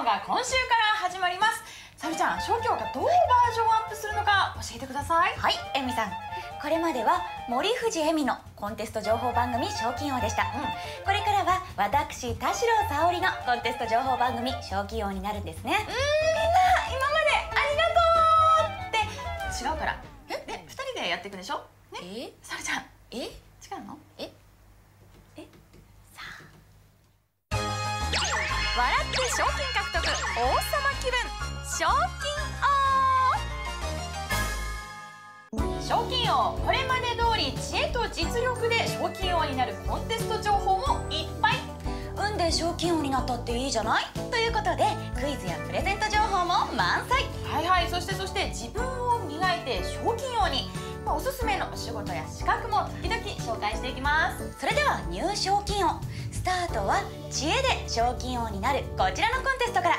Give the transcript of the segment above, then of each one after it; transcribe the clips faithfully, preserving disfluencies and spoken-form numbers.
が今週から始まります。さるちゃん、小規模がどうバージョンアップするのか教えてください。 はい、えみさん、これまでは森藤恵美のコンテスト情報番組賞金王でした、うん、これからは私田代沙織のコンテスト情報番組賞金王になるんですね。うん、みんな今までありがとうって違うから。ええ、ふたりでやっていくでしょ、ね、えさるちゃん、え違うの？ええさあ笑って賞金獲得、王様気分賞金王。賞金王、これまで通り知恵と実力で賞金王になるコンテスト情報もいっぱい。 運で賞金王になったっていいじゃないということで、クイズやプレゼント情報も満載。 はいはい、そしてそして自分を磨いて賞金王に、おすすめのお仕事や資格も時々紹介していきます。 それでは入賞金王スタートは知恵で賞金王になるこちらのコンテストから。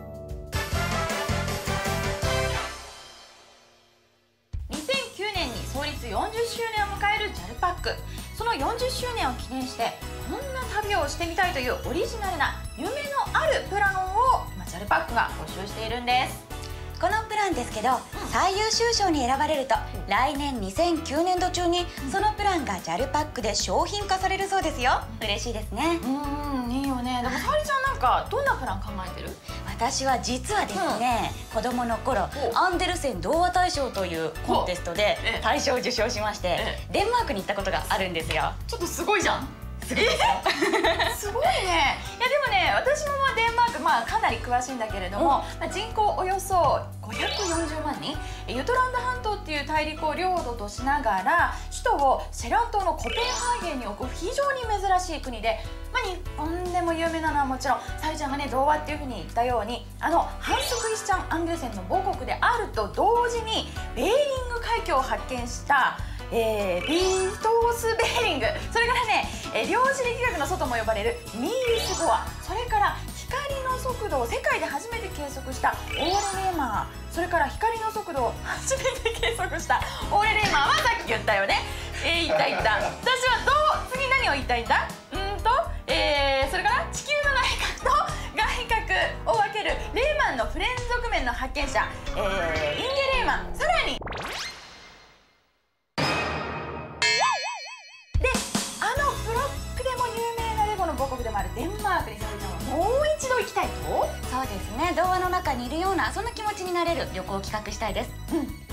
にせんきゅうねんに創立よんじゅっしゅうねんを迎える ジャル パック。そのよんじゅっしゅうねんを記念してこんな旅をしてみたいというオリジナルな夢のあるプランを ジャル パックが募集しているんです。 このプランですけど、最優秀賞に選ばれると来年にせんきゅうねんど中にそのプランが ジャル パックで商品化されるそうですよ。嬉しいですね。 うん、いいよね。でも沙織ちゃん、なんかどんなプラン考えてる？ 私は実はですね、うん、子供の頃アンデルセン童話大賞というコンテストで大賞を受賞しまして、デンマークに行ったことがあるんですよ。 ちょっとすごいじゃん。 すごいすごいね。いやでもね、私もまあデンマーク、まあかなり詳しいんだけれども、うん、人口およそごひゃくよんじゅうまんにん、ユトランド半島っていう大陸を領土としながら首都をセラン島のコペンハーゲンに置く非常に珍しい国で、まあ、日本でも有名なのはもちろん、沙織ちゃんがね童話っていうふうに言ったように、あのハンス・クリスチャン・アンデルセンの母国であると同時にベーリング海峡を発見したえー、ビートース・ベーリング、それからね、えー、量子力学の外も呼ばれるニールス・ボア、それから光の速度を世界で初めて計測したオーレ・レーマー、それから光の速度を初めて計測したオーレ・レーマーはさっき言ったよね。えー、言った言った。私はどう、次何を言った言ったうんと、えー、それから地球の内角と外角を分けるレーマンの不連続面の発見者、えー、インゲ・レーマン、さらに母国でもあるデンマークに沙織ちゃんはもう一度行きたいと。 そうですね、童話の中にいるようなそんな気持ちになれる旅行を企画したいです。 うん、